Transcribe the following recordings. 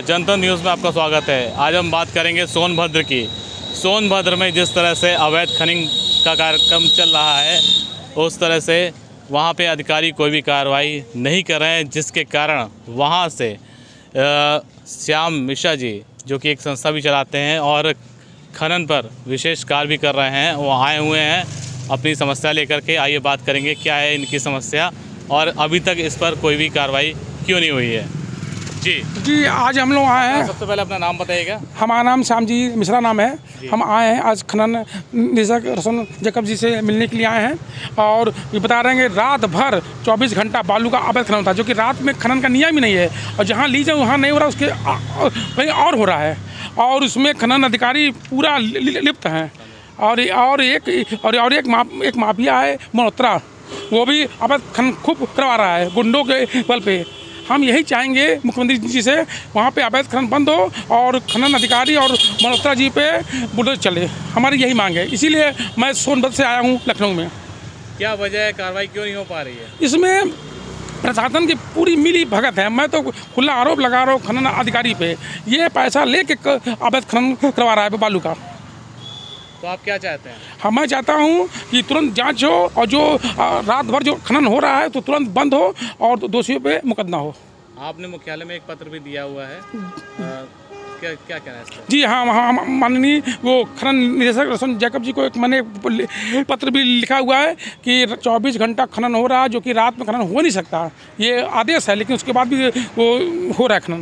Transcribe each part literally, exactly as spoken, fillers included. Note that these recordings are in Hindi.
जनता न्यूज़ में आपका स्वागत है। आज हम बात करेंगे सोनभद्र की। सोनभद्र में जिस तरह से अवैध खनन का कार्यक्रम चल रहा है, उस तरह से वहाँ पे अधिकारी कोई भी कार्रवाई नहीं कर रहे हैं, जिसके कारण वहाँ से आ, श्याम मिश्रा जी जो कि एक संस्था भी चलाते हैं और खनन पर विशेष कार्य भी कर रहे हैं, वो आए हुए हैं अपनी समस्या लेकर के। आइए बात करेंगे क्या है इनकी समस्या और अभी तक इस पर कोई भी कार्रवाई क्यों नहीं हुई है। जी जी आज हम लोग आए हैं। सबसे पहले अपना नाम बताइएगा। हमारा नाम श्याम जी मिश्रा नाम है। हम आए हैं आज खनन निदेशक रोशन जैकब जी से मिलने के लिए आए हैं और ये बता रहे हैं कि रात भर चौबीस घंटा बालू का अवैध खनन होता है, जो कि रात में खनन का नियम ही नहीं है और जहाँ ली जाए वहाँ नहीं हो रहा, उसके कहीं और हो रहा है और उसमें खनन अधिकारी पूरा लिप्त हैं। और और एक और और एक मा, एक माफिया है मल्होत्रा, वो भी अवैध खनन खूब करवा रहा है गुंडों के बल पे। हम यही चाहेंगे मुख्यमंत्री जी से वहाँ पे अवैध खनन बंद हो और खनन अधिकारी और मल्होत्रा जी पे बुलडोजर चले, हमारी यही मांग है। इसीलिए मैं सोनभद्र से आया हूँ लखनऊ में। क्या वजह है, कार्रवाई क्यों नहीं हो पा रही है? इसमें प्रशासन की पूरी मिली भगत है। मैं तो खुला आरोप लगा रहा हूँ खनन अधिकारी पे, ये पैसा लेके अवैध खनन करवा रहा है बालू का। तो आप क्या चाहते हैं? हाँ, मैं चाहता हूँ कि तुरंत जांच हो और जो रात भर जो खनन हो रहा है तो तुरंत बंद हो और दोषियों पे मुकदमा हो। आपने मुख्यालय में एक पत्र भी दिया हुआ है, आ, क्या क्या कहना है इस पर? जी हाँ, हाँ माननीय वो खनन निदेशक रोशन जैकब जी को एक मैंने पत्र भी लिखा हुआ है कि चौबीस घंटा खनन हो रहा है, जो कि रात में खनन हो नहीं सकता, ये आदेश है, लेकिन उसके बाद भी वो हो रहा है खनन।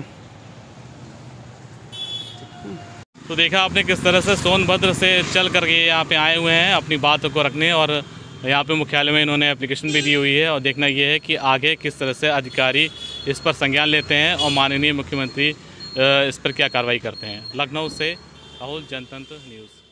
तो देखा आपने किस तरह से सोनभद्र से चल करके यहाँ पे आए हुए हैं अपनी बातों को रखने, और यहाँ पे मुख्यालय में इन्होंने एप्लीकेशन भी दी हुई है और देखना ये है कि आगे किस तरह से अधिकारी इस पर संज्ञान लेते हैं और माननीय मुख्यमंत्री इस पर क्या कार्रवाई करते हैं। लखनऊ से राहुल, जनतंत्र न्यूज़।